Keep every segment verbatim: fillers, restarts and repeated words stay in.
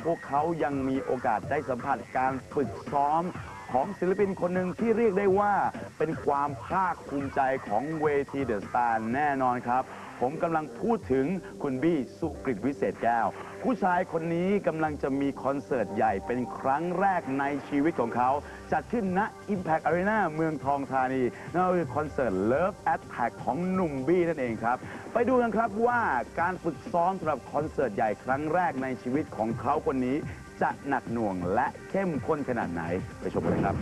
พวกเขายังมีโอกาสได้สัมผัสการฝึกซ้อมของศิลปินคนหนึ่งที่เรียกได้ว่าเป็นความภาคภูมิใจของเวทีเดอะสตาร์แน่นอนครับผมกำลังพูดถึงคุณบี้สุกฤตวิเศษแก้วผู้ชายคนนี้กำลังจะมีคอนเสิร์ตใหญ่เป็นครั้งแรกในชีวิตของเขาจัดขึ้นณ Impact Arena เมืองทองธานีนั่นก็คือคอนเสิร์ต Love Attack ของหนุ่มบี้นั่นเองครับไปดูกันครับว่าการฝึกซ้อมสำหรับคอนเสิร์ตใหญ่ครั้งแรกในชีวิตของเขาคนนี้จะหนักหน่วงและเข้มข้นขนาดไหนไปชมกันเลยครับ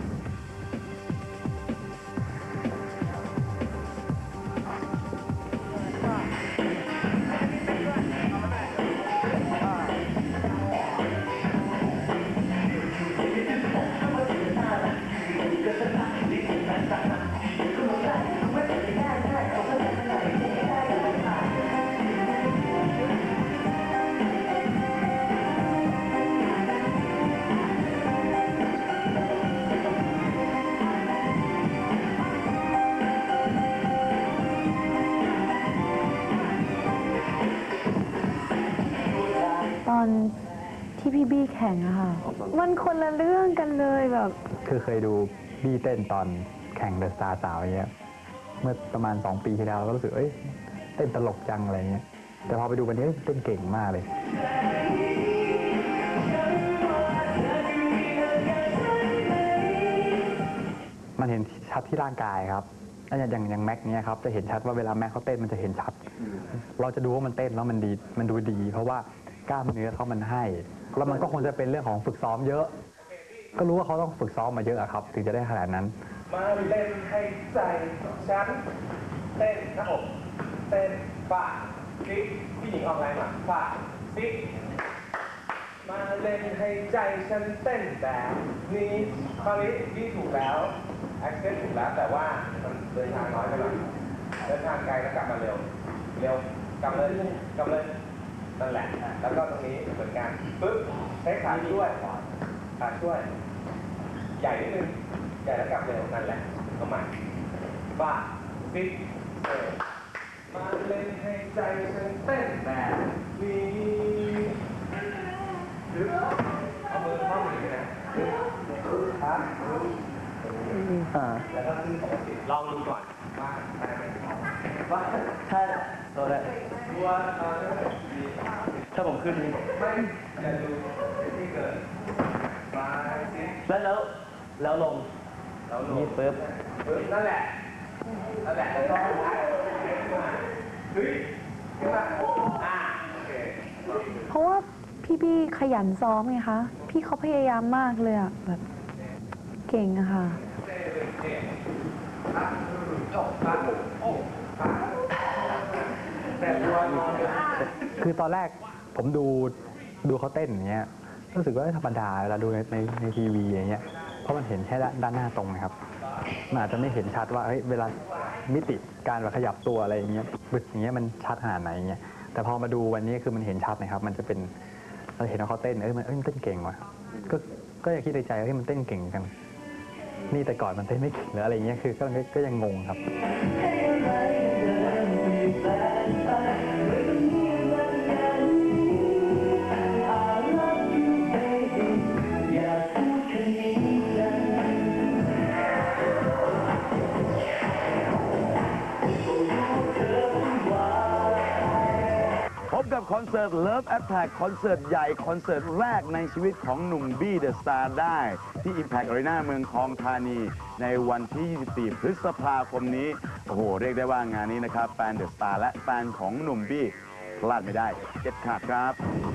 ตอนที่พี่บี้แข่งอะค่ะมันคนละเรื่องกันเลยแบบคือเคยดูบี้เต้นตอนแข่งเดอะสตาร์สาวอย่างเงี้ยเมื่อประมาณสองปีที่แล้วก็รู้สึกเอ้ยเต้นตลกจังอะไรเงี้ยแต่พอไปดูวันนี้เต้นเก่งมากเลยมันเห็นชัดที่ร่างกายครับอย่างอย่างแม็กเนี้ยครับจะเห็นชัดว่าเวลาแม็กเขาเต้นมันจะเห็นชัดเราจะดูว่ามันเต้นแล้วมันดีมันดูดีเพราะว่ากล้ามเนื้อเขามันให้แล้วมันก็คงจะเป็นเรื่องของฝึกซ้อมเยอะก็รู้ว่าเขาต้องฝึกซ้อมมาเยอะครับถึงจะได้ขนาดนั้นมาเล่นให้ใจฉันเต้นหน้าอกเต้นฝ่าซิกพี่หญิงออกไลน์มาฝ่าซิกมาเล่นให้ใจฉันเต้นแบบนี้คราวนี้พี่ถูกแล้วแอคเซนต์ถูกแล้วแต่ว่ามันเดินทางน้อยไปหน่อยเดินทางไกลแล้วกลับมาเร็วเร็วกลับเลยกลับเลยนั่นแหละแล้วก็ตรงนี้เหมือนกันปึ๊บใช้ขาช่วยขาช่วยใหญ่นิดนึงใหญ่แล้วกลับเร็วนั่นแหละเอาใหม่บ้าซิกเออมาเล่นให้ใจฉันเต้นแบบนี้เอามือเข้ามือนะครับแล้วก็ขึ้นปกติลองดูก่อนว่าได้ไหมว่าถ้าเราได้ว่าถ้าผมขึ้นไม่จะดูที่เกิดมาแล้วแล้วแล้วลงแล้วลงนี่ปึ๊บปึ๊บนั่นแหละนั่นแหละแล้วก็เฮ้ยขึ้นมาอ่าโอเคเพราะว่าพี่บี้ขยันซ้อมไงคะพี่เขาพยายามมากเลยอะแบบเก่งอะค่ะคือตอนแรกผมดูดูเขาเต้นอย่างเงี้ยรู้สึกว่าธรรมดาเวลาดูในในในทีวีอย่างเงี้ยเพราะมันเห็นแค่ด้านหน้าตรงนะครับมันอาจจะไม่เห็นชัดว่าเฮ้ยเวลามิติการแบบขยับตัวอะไรอย่างเงี้ยบึกอย่างเงี้ยมันชัดขนาดไหนอย่างเงี้ยแต่พอมาดูวันนี้คือมันเห็นชัดนะครับมันจะเป็นเราเห็นว่าเขาเต้นเอ้ยมันเอ้ยมันเต้นเก่งว่ะก็ก็อยากคิดในใจว่าเฮ้ยมันเต้นเก่งกันนี่แต่ก่อนมันเต้นไม่เก่งหรืออะไรเงี้ยคือก็ก็ยังงงครับพบกับคอนเสิร์ต Love Attack คอนเสิร์ตใหญ่คอนเสิร์ตแรกในชีวิตของหนุ่มบี้เดอะสตาร์ได้ที่ Impact Arena เมืองทองธานีในวันที่ ยี่สิบสี่ พฤษภาคมนี้โอ้โหเรียกได้ว่างานนี้นะครับแฟนเดอะสตาร์และแฟนของหนุ่มบี้พลาดไม่ได้เด็ดขาดครับ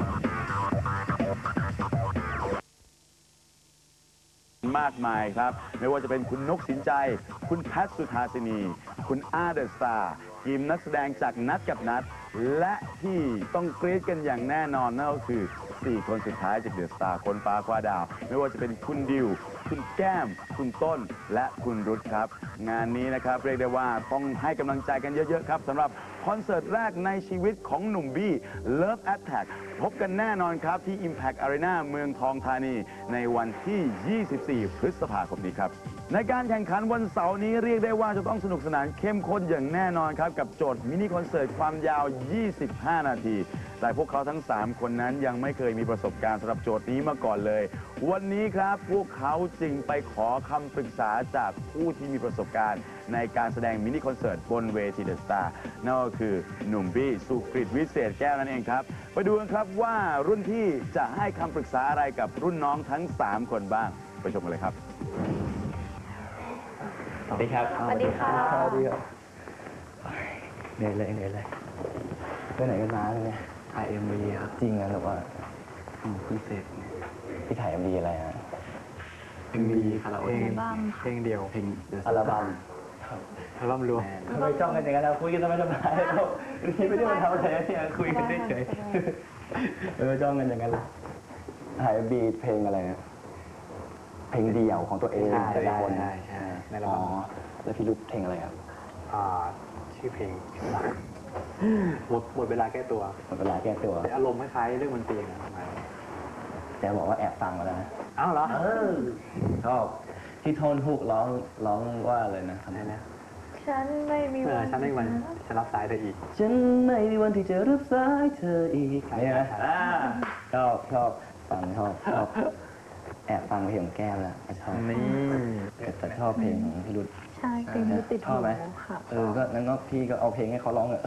มากมายครับไม่ว่าจะเป็นคุณนกสินใจคุณแพทสุธาสินีคุณอาเดอะสตาร์ทีมนักแสดงจากนัดกับนัดและที่ต้องกรี๊ดกันอย่างแน่นอนนั่นก็คือสี่คนสุดท้ายจากเดอะสตาร์คนฟ้าคว้าดาวไม่ว่าจะเป็นคุณดิวคุณแก้มคุณต้นและคุณรุธครับงานนี้นะครับเรียกได้ว่าต้องให้กำลังใจกันเยอะๆครับสำหรับคคอนเสิร์ตแรกในชีวิตของหนุ่มบี้ Love Attack พบกันแน่นอนครับที่ Impact Arena เมืองทองธานีในวันที่ ยี่สิบสี่ พฤษภาคมนี้ครับ ในการแข่งขันวันเสาร์นี้เรียกได้ว่าจะต้องสนุกสนานเข้มข้นอย่างแน่นอนครับกับโจทย์มินิคอนเสิร์ตความยาว ยี่สิบห้า นาที แต่พวกเขาทั้ง สาม คนนั้นยังไม่เคยมีประสบการณ์สำหรับโจทย์นี้มาก่อนเลย วันนี้ครับพวกเขาจึงไปขอคำปรึกษาจากผู้ที่มีประสบการณ์ในการแสดงมินิคอนเสิร์ตบนเวทีเดอะสตาร์นั่นก็คือหนุ่มบี้สุกฤตวิเศษแก้วนั่นเองครับไปดูกันครับว่ารุ่นพี่จะให้คำปรึกษาอะไรกับรุ่นน้องทั้ง สาม คนบ้างไปชมกันเลยครับสวัสดีครับสวัสดีค่ะสวัสดีครับเหนื่อยเลยเหนื่อยเลยไปไหนกันมาเนี่ยถ่ายเอ็มวีครับจริงนะหรือว่าอืมเพิ่งเสร็จพี่ถ่ายเอ็มวีอะไรฮะเอ็มวีคาราโอเกะเพลงเดียวเพลงอัลบั้มอัลบั้มรวมทำไมจ้องกันอย่างนั้นเราคุยกันทำไมทำไมเรานี่ไม่ได้มาทำอะไรเนี่ยคุยกันเฉยๆเออจ้องกันอย่างนั้นเลยถ่ายเอ็มวีเพลงอะไรนะเพลงเดี่ยวของตัวเองใช่แต่ละใช่คนใช่ใช่ในอัลอ๋อบั้มแล้วพี่รุธเพลงอะไรครับอ่าชื่อเพลงหมดหมดเวลาแก้ตัวหมดเวลาแก้ตัวเป็นอารมณ์คล้ายๆเรื่องมันเตียงนะประมาณนี้แต่บอกว่าแอบฟังมาแล้วนะอ้าวเหรอเออชอบที่โทนฮุกร้องร้องว่าอะไรนะอะไรนะฉันไม่มีเมื่อวันฉันได้วันฉันรับสายเธออีกฉันไม่มีวันที่จะรับสายเธออีกใช่เนี่ยนะใช่อ่าชอบชอบฟังชอบชอบแอบฟังเพลงของแก้มแล้วก็ชอบนี่แต่แต่ชอบเพลงของพี่รุธใช่เพลงที่ติดชอบไหมหูค่ะเออก็งั้นก็พี่ก็เอาเพลงให้เขาร้องเถอะ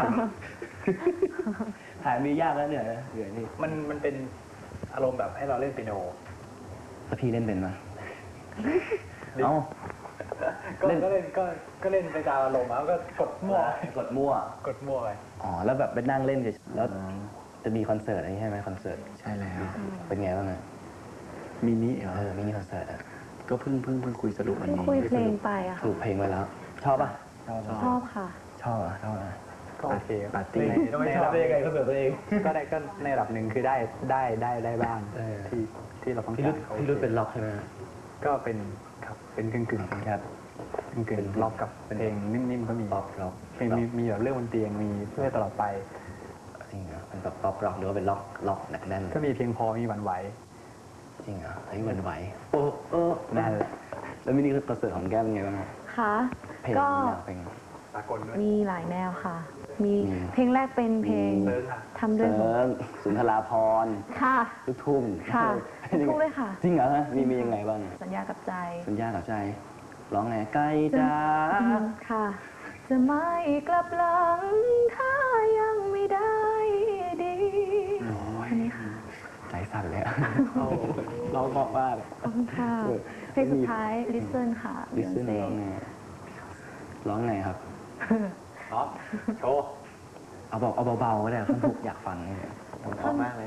ถ่ายมียากแล้วเหนื่อยนะเหนื่อยนี่มันมันเป็นอารมณ์แบบให้เราเล่นเปียโนแล้วพี่เล่นเป็นไหมดิเอ้าก็เล่นก็เล่นก็ก็เล่นไปตามอารมณ์แล้วก็กดมั่วกดมั่วกดมั่วไปอ๋อแล้วแบบไปนั่งเล่นเฉยๆแล้วจะมีคอนเสิร์ตอะไรใช่ไหมคอนเสิร์ตใช่แล้วเป็นไงบ้างอะมินิเหรอเออมินิคอนเสิร์ตอะก็เพิ่งเพิ่งเพิ่งคุยสรุปวันเพิ่งนี้คุยเพลงไปอะสค่ะรุปเพลงไว้แล้ว ชอบป่ะ ชอบชอบค่ะชอบอ่ะชอบอ่ะก็โอเคปาร์ตี้ในในระดับคอนเสิร์ตตัวเองก็ได้ก็ในระดับหนึ่งคือได้ได้ได้ได้บ้างเออที่ที่เราต้องพี่การุรธพี่รุธเป็นล็อกใช่ไหมก็เป็นครับเป็นกึ่งกึ่งๆครับกึ่งกึ่งๆล็อกกับเพลงนิ่มๆก็มีป๊อปล็อกเพลงมีมีแบบเรื่องบนเตียงมีเพื่อตลอดไปจริงเหรอเป็นแบบป๊อปล็อกหรือว่าเป็นล็อกล็อกหนักแน่นก็มีเพียงพอมีหวั่นไหวจริงเหรอเฮ้ยมันไหวโอ้โอ้นั่นแหละแล้วมินิคอนเสิร์ตของแก้มเป็นไงบ้างอะค่ะเพลงก็แนวเพลงสากลด้วยมีหลายแนวค่ะ มีมีเพลงแรกเป็นเพลงเซิร์ชค่ะทำด้เสวยหัวริมสุนทราพรณ์ค่ะลูกทุ่งค่ะเป็นยังไงลูกด้วยค่ะจริงเหรอฮะมีมียังไงบ้างสัญญากับใจสัญญากับใจร้องไงใกล้จ้าอืมค่ะ จะไม่กลับหลัง ถ้ายังไม่ได้ดีอันนี้ค่ะใจสั่นเลยอะร้องเพราะมากขอบคุณค่ะเออเพลงสุดท้าย listen ค่ะลิซเซ่น Beyonce ร้องไงร้องไงครับล็อกโชว์เอาบอกเอาเบาๆก็ได้ท่อนถูกอยากฟังเนี่ยเพราะมากเลย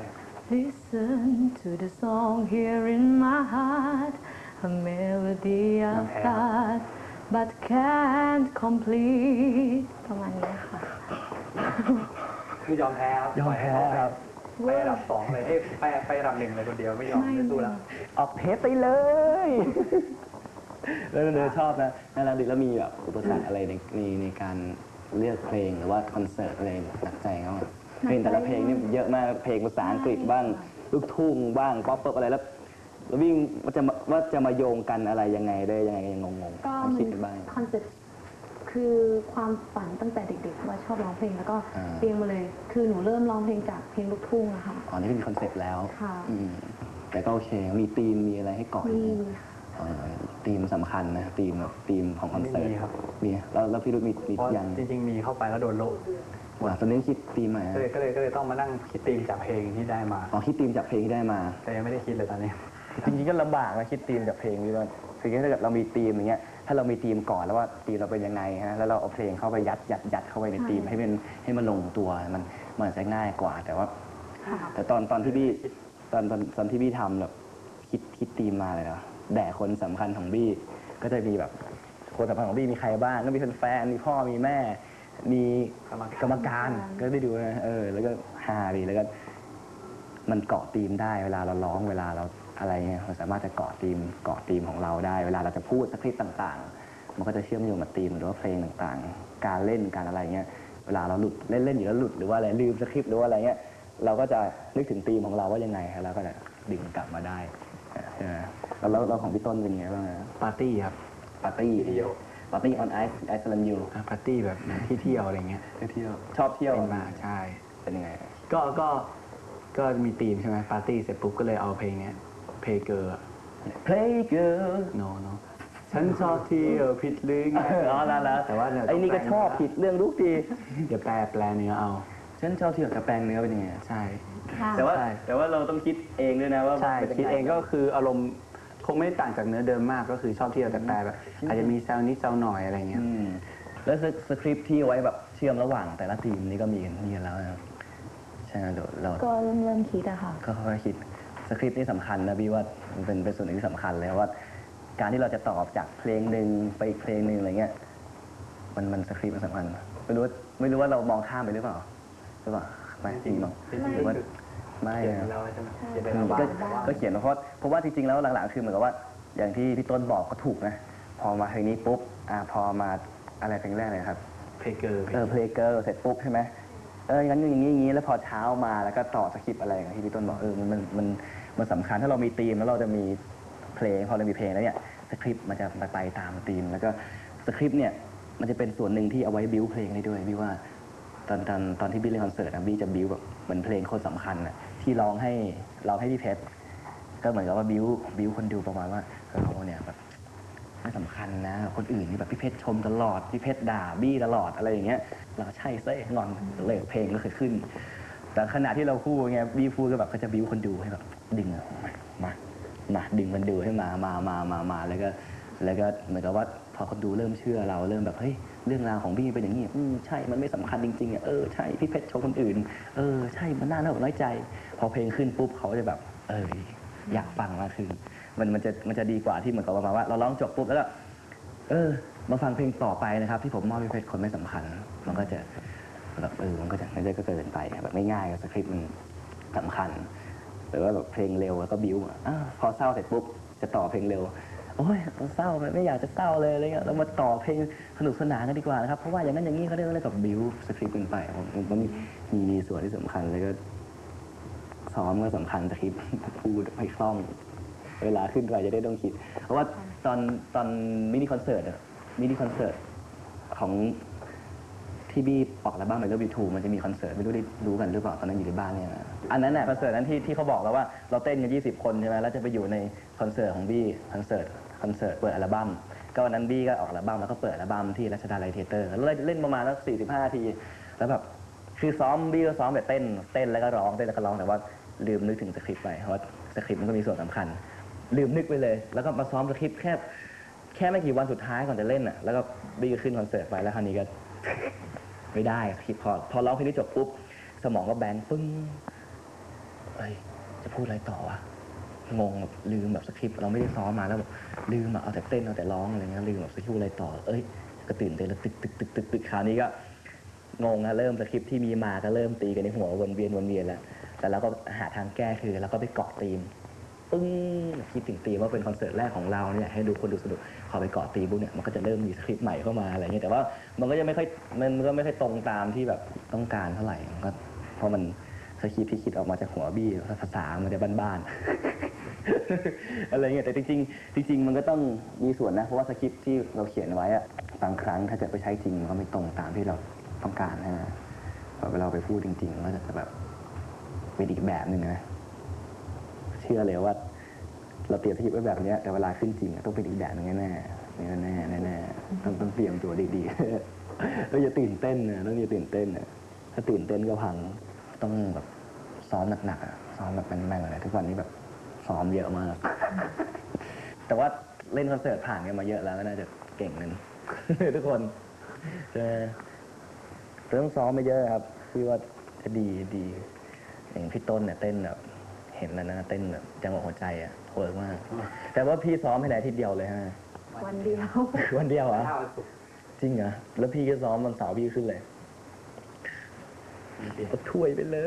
Listen to the song here in my heart, a melody of thought, but can't complete ประมาณนี้ค่ะคือยอมแพ้ครับยอมแพ้ครับไประดับสองเลยเอ้ยไปไประดับหนึ่งเลยคนเดียวไม่ยอมไม่สู้แล้วออกเทปไปเลย แล้วเนอชอบนะน่ารักดีแล้วมีแบบอุปสรรคอะไรในในในการเลือกเพลงหรือว่าคอนเสิร์ตอะไรหนักใจเขาอะเพลงแต่ละเพลงนี่เยอะมากเพลงภาษาอังกฤษบ้างลูกทุ่งบ้างป๊อปเปอะไรแล้วแล้ววิ่งว่าจะมาว่าจะมาโยงกันอะไรยังไงได้ยังไงก็ยังงงๆก็ไม่มัคิดนกันบ้างคอนเซ็ปต์คือความฝันตั้งแต่เด็กๆว่าชอบร้องเพลงแล้วก็อ่าเรียงมาเลย คือหนูเริ่มร้องเพลงจากเพลงลูกทุ่งอะค่ะอ๋อนี่เป็นคอนเซปต์แล้วค่ะอืมแต่ก็โอเค มีธีม มีอะไรให้เกาะมีอยู่นะเออธีมสำคัญนะธีมแบบธีมของคอนเสิร์ตมีครับมีแล้วแล้วพี่รุ่มีมีเพราะยังจริงๆมีเข้าไปแล้วโดนโลกว่าตอนนี้คิดธีมมาก็เลยก็เลยก็เลยต้องมานั่งคิดธีมจากเพลงที่ได้มาอ๋อคิดธีมจากเพลงที่ได้มาแต่ยังไม่ได้คิดเลยตอนนี้จริงๆก็ลำบากนะคิดธีมจากเพลงนี้ว่าคือถ้าเกิดเรามีธีมอย่างเงี้ย ถ้าเรามีธีมก่อนแล้วว่าธีมเราเป็นยังไงฮะ แล้วเราเอาเพลงเข้าไปยัดยัดยัดเข้าไปในธีมให้มันให้มันลงตัว มันมันจะง่ายกว่า แต่ว่าค่ะแต่ตอนตอนที่บี้ตอนตอนตอนที่บี้ทำแบบคิดคิดธีมมาเลยนะแด่คนสำคัญของบี้ก็จะมีแบบคนสำคัญของบี้มีใครบ้างก็มีแฟนๆมีพ่อมีแม่ มีกรรมการกรรมการก็ได้ดูนะเออ แล้วก็ฮาดีแล้วก็มันเกาะธีมได้เวลาเราร้องเวลาเราอะไรเงี้ยเราสามารถจะเกาะธีมเกาะธีมของเราได้ เวลาเราจะพูดสคริปต์ต่างๆ มันก็จะเชื่อมโยงกับธีมหรือว่าเพลงต่างๆ การเล่นการอะไรเงี้ยเวลาเราหลุดเล่นเล่นอยู่แล้วหลุดหรือว่าอะไรลืมสคริปต์หรือว่าอะไรเงี้ยเราก็จะนึกถึงธีมของเราว่ายังไงแล้วก็จะดึงกลับมาได้ใช่ไหมแล้วเราของพี่ต้นเป็นไงบ้างปาร์ตี้ครับปาร์ตี้ปาร์ตี้ออนไอซ์ไอซ์แลนด์ยูอ่ะปาร์ตี้แบบที่เที่ยวอะไรเงี้ยเที่ยวชอบเที่ยวเป็นมาใช่เป็นยังไงก็ก็ก็มีธีมใช่ไหมปาร์ตี้เสร็จปุ๊บก็เลยเอาเพลงเนี้ยเพลงเกอร์ Play girl โนโนฉันชอบเที่ยวผิดหรือไงอ๋อแล้วแล้วแต่ว่าเนี่ยไอ้นี่ก็ชอบผิดเรื่องทุกทีเดี๋ยวแปลแปลเนื้อเอาฉันชอบเที่ยวกับแปลงเนื้อเป็นยังไงใช่ค่ะแต่ว่าใช่แต่ว่าเราต้องคิดเองด้วยนะว่าใช่มันป็นคิดเองไก็คืออารมณ์คงไม่ได้ต่างจากเนื้อเดิมมากก็คือชอบเที่ยวแต่แปลแบบอาจจะมีแซวนิดแซวหน่อยอะไรเงี้ยอืมแล้วสสคริปต์ที่เอาไว้แบบเชื่อมระหว่างแต่ละทีมนี่ก็มีกันมีกันแล้วนะครับใช่ไหมเดี๋ยวเราก็เริ่มเริ่มคิดอะค่ะก็ค่อยๆคิดสคริปต์นี่สำคัญนะพี่ว่ามันเป็นเป็นส่วนหนึ่งที่สำคัญเลยว่า การที่เราจะตอบจากเพลงหนึ่งไปอีกเพลงหนึ่งอะไรเงี้ยมันมันสคริปต์มันสำคัญไม่รู้ว่าไม่รู้ว่าเรามองข้ามไปหรือเปล่าหรือเปล่าไม่จริงหรอกหรือว่าไม่เขียนนะแล้วใช่ไหมเขียนอืในมบ้าก็นก็เขียนมาเพราะเพราะว่าจริงๆแล้วหลังๆคือเหมือนกับว่าอย่างที่พี่ต้นบอกก็ถูกนะพอมาเพลงนี้ปุ๊บอ่าพอมาอะไรเพลงแรกเลยครับเพลงเกอร์เออเพลงเกอร์เสร็จปุ๊บใช่ไหมเอองั้นอย่างนี้อย่างนี้แล้วพอเช้ามาแล้วก็ต่อสคริปต์อะไรอย่างที่พี่ต้นบอกเออมันมันมันมันสำคัญถ้าเรามีธีมแล้วเราจะมีเพลงพอเรามีเพลงแล้วเนี่ยสคริปต์มันจะไปตามธีมแล้วก็สคริปต์เนี่ยมันจะเป็นส่วนหนึ่งที่เอาไว้บิวเพลงได้ด้วยพี่ว่าตอนตอนตอนที่บี้เล่นคอนเสิร์ตนะบี้จะบิวแบบเหมือนเพลงคนสำคัญน่ะที่ร้องให้ร้องให้พี่เพชรก็เหมือนกับว่าบิวบิวคนดูประมาณว่าเออเขาเนี่ยแบบไม่สำคัญนะคนอื่นนี่แบบพี่เพชรชมตลอดพี่เพชรด่าบี้ตลอดอะไรอย่างเงี้ยเราใช่เซ่งอนเลยเพลงก็เคยขึ้น แต่ขณะที่เราพูดไงบี้พูดก็แบบก็จะบิวคนดูให้แบบดึงอะมามามาดึงคนดูให้มามามามามาแล้วก็แล้วก็เหมือนกับว่าพอคนดูเริ่มเชื่อเราเริ่มแบบเฮ้ยเรื่องราวของบี้เป็นอย่างนี้อืมใช่มันไม่สำคัญจริงๆอ่ะเออใช่พี่เพชรชมคนอื่นเออใช่มันน่าหน้าอกน้อยใจ พอเพลงขึ้นปุ๊บเขาจะแบบเอออยากฟังมากขึ้นมันมันจะมันจะดีกว่าที่เหมือนกับประมาณว่าเราร้องจบปุ๊บแล้วก็เออมาฟังเพลงต่อไปนะครับที่ผมมอบพี่เพชรคนไม่สำคัญมันก็จะแบบเออมันก็จะไม่ได้ก็เกินไปแบบไม่ง่ายกับสคริปต์มันสำคัญหรือว่าแบบเพลงเร็วแล้วก็บิ้วอ่ะอ้าวพอเศร้าเสร็จปุ๊บจะต่อเพลงเร็วโอ้ยเศร้าไม่อยากจะเศร้าเลยอะไรเงี้ยเรามาต่อเพลงสนุกสนานกันดีกว่านะครับเพราะว่าอย่างนั้นอย่างนี้เขาเรียกว่าอะไรกับบิ้วสคริปต์กันไปผมมันมีมีมีส่วนที่สำคัญแล้วก็ซ้อมก็สำคัญสคริปต์พูดให้คล่องเวลาขึ้นไปจะได้ต้องคิด เพราะว่าตอนตอนมินิคอนเสิร์ตอะมินิคอนเสิร์ตของที่บี้ออกอัลบั้มไมโลบิทูมันจะมีคอนเสิร์ตไม่รู้ได้รู้กันหรือเปล่าตอนนั้นอยู่ในบ้านเนี่ยนะอันนั้นน่ะคอนเสิร์ตนั้นที่ที่เขาบอกแล้วว่าเราเต้นกันยี่สิบคนใช่ไหมแล้วจะไปอยู่ในคอนเสิร์ตของบี้คอนเสิร์ตคอนเสิร์ตเปิดอัลบั้มก็วันนั้นบี้ก็ออกอัลบั้มแล้วก็เปิดอัลบั้มที่รัชดาลัยเทเตอร์แล้วเล่นประมาณสักสี่สิบห้านาทีแล้วแบบคือซ้อมบี้ก็ซ้อมแบบเต้นเต้นแล้วก็ร้องเต้นแล้วก็ร้องแต่ว่าลืมนึกถึงสคริปต์ไปเพราะว่าสคริปต์มันก็มีส่วนสำคัญลืมนึกไปเลยแล้วก็มาซ้อมสคริปต์แค่แค่ไม่กี่วันสุดท้ายก่อนจะเล่นอ่ะแล้วก็บี้ก็ขึ้นคอนเสิร์ตไปแล้วคราวนี้ก็ ไม่ได้คิดพอพอร้องเพลงนี้จบปุ๊บสมองก็แบนปึ้งเอ้ยจะพูดอะไรต่อวะงงแบบลืมแบบสคริปต์เราไม่ได้ซ้อมมาแล้วแบบลืมอะเอาแต่เต้นเอาแต่ร้องอะไรเงี้ยลืมแบบสคริปต์อะไรต่อเอ้ยก็ตื่นเต้นแล้วตึกตึกตึกตึกตึกคราวนี้ก็งงนะเริ่มสคริปต์ที่มีมาก็เริ่มตีกันในหัววนเวียนวนเวียนแล้วแต่เราก็หาทางแก้คือเราก็ไปเกาะธีมปึ้งคิดถึงธีมว่าเป็นคอนเสิร์ตแรกของเราเนี่ยให้ดูคนดูสนุกพอไปเกาะธีมปุ๊บเนี่ยมันก็จะเริ่มมีสคริปต์ใหม่เข้ามาอะไรเงี้ยแต่ว่ามันก็ยังไม่ค่อยมันก็ไม่ค่อยตรงตามที่แบบต้องการเท่าไหร่มันก็เพราะมันสคริปต์ที่คิดออกมาจากหัวบี้ภาษามันจะบ้านๆ อะไรเงี้ยแต่จริงๆจริงๆมันก็ต้องมีส่วนนะเพราะว่าสคริปต์ที่เราเขียนไว้อะบางครั้งถ้าเกิดไปใช้จริงมันก็ไม่ตรงตามที่เราต้องการนะพอเวลาไปพูดจริงๆมันก็จะแบบเป็นอีกแบบหนึ่งนะเชื่อเลยว่าเราเตรียมสคริปต์ไว้แบบนี้แต่เวลาขึ้นจริงต้องเป็นอีกแบบหนึงแน่ๆแน่แน่แน่ๆต้องต้องเตรียมตัวดีๆเราอย่าตื่นเต้นนะต้องอย่าตื่นเต้นนะถ้าตื่นเต้นก็พังต้องแบบซ้อมหนักๆอ่ะซ้อมแบบแม่นๆเลยทุกวันนี้แบบซ้อมเยอะมาก แต่ว่าเล่นคอนเสิร์ตผ่านกันมาเยอะแล้วก็น่าจะเก่งนึง ทุกคนเออเรื่องซ้อมไม่เยอะครับพี่ว่าจะดีดีอย่างพี่ต้นเนี่ยเต้นแบบเห็นแล้วนะเต้นแบบจังหวะหัวใจอ่ะเวิร์กมาก แต่ว่าพี่ซ้อมให้ไหนทีเดียวเลยฮะวันเดียววันเดียวเหรอจริงเหรอแล้วพี่ก็ซ้อมวันเสาร์พี่ขึ้นเลยก็ถ้วยไปเลย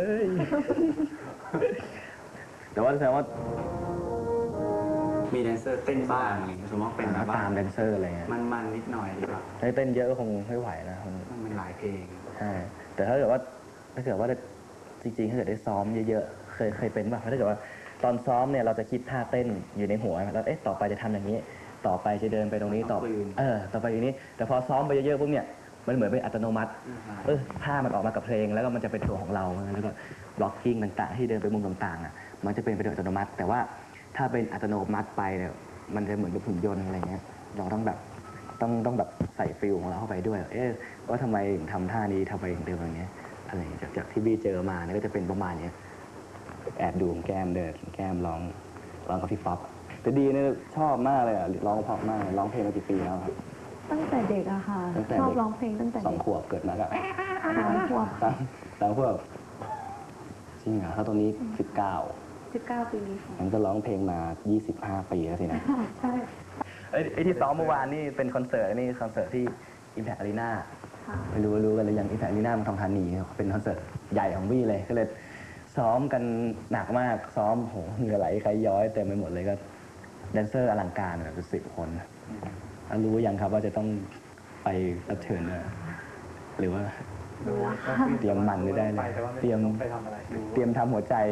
แต่ว่าแสดงว่ามีแดนเซอร์เต้นบ้างอะไรเงี้ยสมมติว่าเป็นแบบว่าตามแดนเซอร์อะไรเงี้ยมันๆนิดหน่อยดีกว่าถ้าเต้นเยอะก็คงไม่ไหวนะมันมันเป็นหลายเพลงใช่แต่ถ้าเกิดว่าถ้าเกิดว่าจริงๆถ้าเกิดได้ซ้อมเยอะๆเคยเคยเป็นป่ะถ้าเกิดว่าตอนซ้อมเนี่ยเราจะคิดท่าเต้นอยู่ในหัวแล้วเอ๊ะต่อไปจะทำอย่างนี้ ต่อไปจะเดินไปตรงนี้ต่อเออต่อไปอย่างนี้ แต่พอซ้อมไปเยอะๆปุ๊บเนี่ยมันเหมือนเป็นอัตโนมัติเออท่ามันออกมากับเพลงแล้วก็มันจะเป็นตัวของเราแล้วก็บล็อกกิ้งต่างๆที่เดินไปมุมต่างๆอ่ะมันจะเป็นไปโดยอัตโนมัติ แต่ว่าถ้าเป็นอัตโนมัติไปเนี่ยมันจะเหมือนเป็นหุ่นยนต์อะไรเงี้ยเราต้องแบบต้องต้องแบบใส่ฟิลของเราเข้าไปด้วยเอ๊ะว่าทำไมถึงทำท่านี้ทำไมถึงเดินแบบนี้อะไรจากจากที่บี้เจอมาเนี่ยก็จะเป็นประมาณนี้แอบดูแก้มเดินแก้มร้องร้องกับพี่ป๊อปแต่ดีเนี่ยชอบมากเลยอ่ะร้องเพราะมากร้องเพลงมากี่ปีแล้วครับตั้งแต่เด็กอะค่ะตั้งแต่ชอบเด็กร้องเพลงตั้งแต่สองเด็กขวบเกิดมาก็สองขวบสามสามขวบจริงเหรอถ้าตอนนี้สิบเก้าสิบเก้าปีค่ะมันจะร้องเพลงมายี่สิบห้าปีแล้วสินะใช่ไอ้ไอ้ที่ซ้อมเมื่อวานนี่เป็นคอนเสิร์ตนี่คอนเสิร์ตที่ Impact Arena ค่ะไม่รู้รู้กันหรือยัง Impact Arena มันทองธานีเป็นคอนเสิร์ตใหญ่ของวี่เลยก็เลยซ้อมกันหนักมากซ้อมโหเหงื่อไหลใครย้อยเต็มไปหมดเลยก็แดนเซอร์อลังการแบบสิบคนแล้วรู้ยังครับว่าจะต้องไปรับเชิญนะหรือว่าเตรียมมันไม่ได้เลยเตรียมไปทำอะไรดูเตรียมทำหัวใจ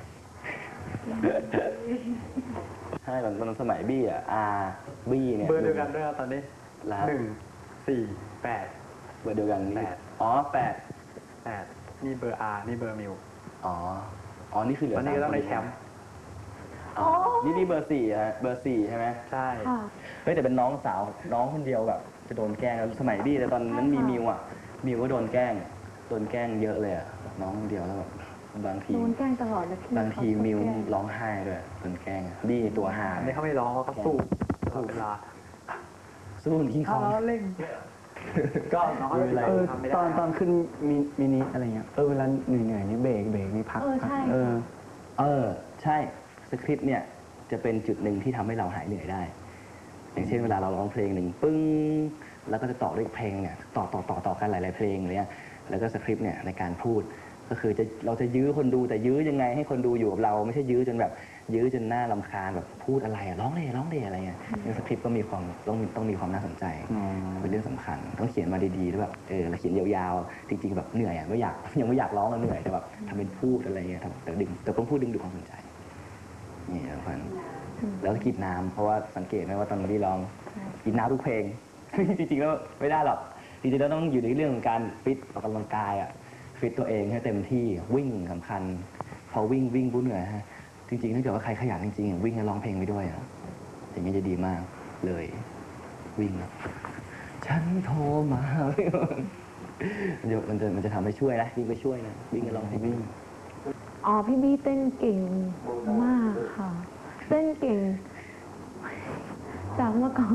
ใช่ตอนตอนสมัยบี้อ่ะอาบี้เนี่ยเบอร์เดียวกันด้วยครับตอนนี้แล้วหนึ่งสี่แปดเบอร์เดียวกันนี่แปดอ๋อแปดแปดนี่เบอร์อาร์นี่เบอร์มิวอ๋ออ๋อนี่คือเหลือวันนี้ก็ต้องได้แชมป์อ๋อนี่นี่เบอร์สี่ฮะเบอร์สี่ใช่ไหมใช่ค่ะเฮ้ยแต่เป็นน้องสาวน้องคนเดียวแบบจะโดนแกล้งแล้วสมัยบี้แต่ตอนนั้นมีมิวอ่ะมิวก็โดนแกล้งโดนแกล้งเยอะเลยอ่ะน้องคนเดียวแล้วแบบบางทีโดนแกล้งตลอดเลยพี่บางทีเขามิวแกล้งร้องไห้ด้วยโดนแกล้งบี้ตัวหาอันนี้เขาไม่ร้องเขาสู้ตลอดเวลาสู้คิงคองเล่งก็น้องเอออะไรเออทำไม่ตอนได้ตอนขึ้นมิมินิอะไรเงี้ยเออเวลาเหนื่อยเหนื่อยๆนี่เบรกเบรกนี่พักเออพักใช่เออเออใช่สคริปต์เนี่ยจะเป็นจุดหนึ่งที่ทำให้เราหายเหนื่อยได้ อย่างเช่นเวลาเราร้องเพลงหนึ่งปึ้งแล้วก็จะต่อด้วยเพลงเนี่ยต่อต่อต่อต่อกันหลาย ๆ เพลงอะไรเลยแล้วก็สคริปต์เนี่ยในการพูดก็คือจะเราจะยื้อคนดูแต่ยื้อยังไงให้คนดูอยู่กับเราไม่ใช่ยื้อจนแบบยื้อจนหน้ารำคาญแบบพูดอะไรอะร้องเลยร้องเลยอะไรเงี้ยในสคริปต์ก็มีความต้องมีต้องมีความน่าสนใจอ๋อเป็นเรื่องสำคัญต้องเขียนมาดีๆด้วยแบบเออเราเขียนยาวๆจริงๆแบบเหนื่อยอ่ะไม่อยากยังไม่อยากร้องแล้วเหนื่อยแต่แบบทำเป็นพูดอะไรเงี้ยทำแต่ดึงแต่ต้องพูดดึงดูดความสนใจนี่สำคัญแล้วก็กินน้ำเพราะว่าสังเกตไหมว่าตอนที่ร้องกินน้ำทุกเพลง จริงๆแล้วไม่ได้หรอกจริงๆแล้วต้องอยู่ในเรื่องของการฟิตออกกำลังกายอ่ะฟิตตัวเองให้เต็มที่วิ่งสำคัญ พอวิ่งวิ่งปุ๊บเหนื่อยฮะจริงๆถ้าเกิดว่าใครขยันจริงๆอ่ะวิ่งแล้วร้องเพลงไปด้วยอ่ะอย่างนี้จะดีมากเลยวิ่งนะ ฉันโทรมา เดี๋ยวมันจะมันจะทำให้ช่วยนะวิ่งไปช่วยนะวิ่งกันลองให้วิ่งอ๋อพี่บี้เต้นเก่งมากค่ะ เต้นเก่ง จากเมื่อก่อน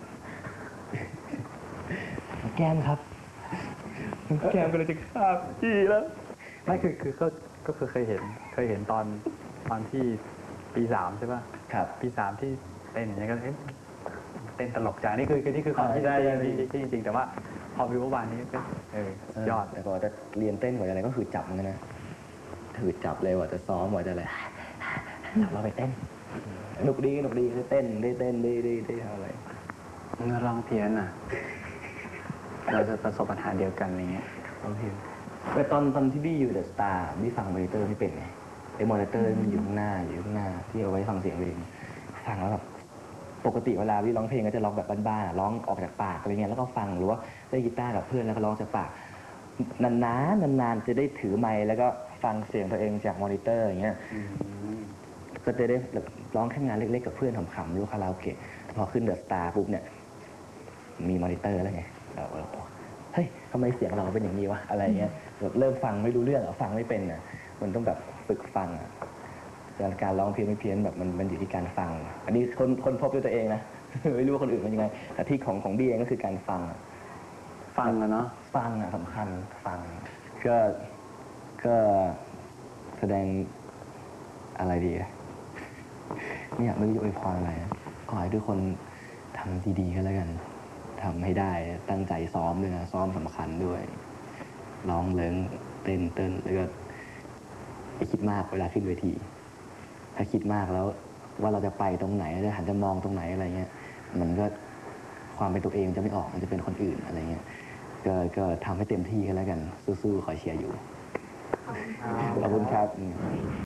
แก้มครับ แก้มก็เลยจะฆ่าพี่แล้วไม่คือคือก็ก็คือเคยเห็นเคยเห็นตอนตอนที่ปีสามใช่ป่ะครับปีสามที่เต้นอย่างเงี้ยก็เอ๊ะเต้นตลกใจนี่คือคือนี่คือความที่ใช่ใช่ที่ที่ที่จริงๆแต่ว่าพอวิวเมื่อวานนี้ก็เออสุดยอดแต่ก่อนจะเรียนเต้นกว่าอะไรก็คือจับมันนะถือจับเลยว่าจะซ้อมว่าจะอะไรจับเราไปเต้นสนุกดีสนุกดีได้เต้นได้เต้นได้ได้ได้ทำอะไรเมื่อร้องเพี้ยนอ่ะ เราจะประสบปัญหาเดียวกันอะไรเงี้ยร้องเพลงแต่ตอนตอนที่บี้อยู่เดอะสตาร์บี้ฟังมอนิเตอร์ไม่เป็นไงไอ้มอนิเตอร์มันอยู่ข้างหน้าอยู่ข้างหน้าที่เอาไว้ฟังเสียงเพลงฟังแล้วแบบปกติเวลาบี้ร้องเพลงก็จะร้องแบบบ้านๆร้องออกจากปากอะไรเงี้ยแล้วก็ฟังหรือว่าเล่นกีตาร์กับเพื่อนแล้วก็ร้องจากปากนานๆนานๆจะได้ถือไมค์แล้วก็ฟังเสียงตัวเองจากมอนิเตอร์อย่างเงี้ยก็จะได้แบบร้องแค่งานเล็กๆกับเพื่อนขำๆหรือว่าคาราโอเกะพอขึ้นเดอะสตาร์ปุ๊บเนี่ยมีมอนิเตอร์แล้วไงเราก็เฮ้ยทำไมเสียงเราเป็นอย่างนี้วะอะไรเงี้ยแบบเริ่มฟังไม่รู้เรื่องอ่ะฟังไม่เป็นอ่ะมันต้องแบบฝึกฟังอ่ะการการร้องเพี้ยนไม่เพี้ยนแบบมันมันอยู่ที่การฟัง อันนี้คนคนพบด้วยตัวเองนะ ไม่รู้ว่าคนอื่นเป็นยังไงแต่ที่ของของบี้เองก็คือการฟังอะฟังอะเนาะฟังอ่ะสำคัญฟังก็ก็แสดงอะไรดีอะไม่อยากไม่รู้จะอวยพรอะไรนะขอให้ทุกคนทำดีๆก็แล้วกันทำให้ได้ตั้งใจซ้อมด้วยนะซ้อมสำคัญด้วยร้องเลิ้งเต้นเต้นแล้วก็อย่าคิดมากเวลาขึ้นเวที ถ้าคิดมากแล้วว่าเราจะไปตรงไหนจะหันจะมองตรงไหนอะไรเงี้ยมันก็ความเป็นตัวเองจะไม่ออกมันจะเป็นคนอื่นอะไรเงี้ยก็ก็ทำให้เต็มที่กันแล้วกันสู้ๆคอยเชียร์อยู่ขอบคุณครับ